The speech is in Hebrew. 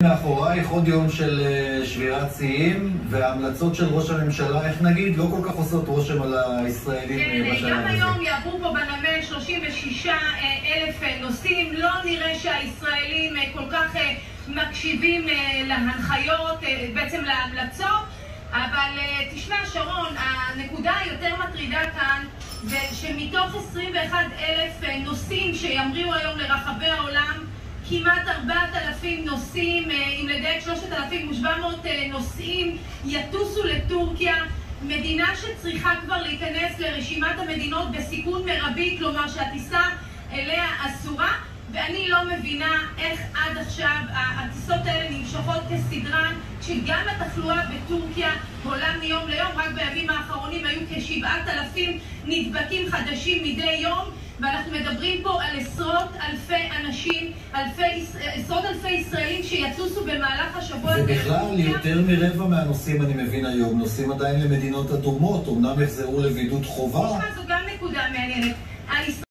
מאחורייך עוד יום של שבירת שיאים, וההמלצות של ראש הממשלה, איך נגיד, לא כל כך עושות רושם על הישראלים בשלב הזה. גם היום יעברו פה בנמל 36,000 נוסעים, לא נראה שהישראלים כל כך מקשיבים להנחיות, בעצם להמלצות, אבל תשמע שרון, הנקודה היותר מטרידה כאן זה שמתוך 21,000 נוסעים שימריאו היום לרחבי העולם, כמעט 4,000 נוסעים, אם לדייק 3,700 נוסעים, יטוסו לטורקיה, מדינה שצריכה כבר להיכנס לרשימת המדינות בסיכון מרבי, כלומר שהטיסה אליה אסורה, ואני לא מבינה איך עד עכשיו הטיסות האלה נמשכות כסדרן, כשגם התחלואה בטורקיה עולה מיום ליום. רק בימים האחרונים היו כ7,000 נדבקים חדשים מדי יום, ואנחנו מדברים פה על עשרות אלפי אנשים, עשרות אלפי ישראלים שיטוסו במהלך השבוע. ובכלל, יותר מרבע מהנוסעים, אני מבין היום, נוסעים עדיין למדינות אדומות, אמנם יחזרו לבידוד חובה. זו גם נקודה מעניינת.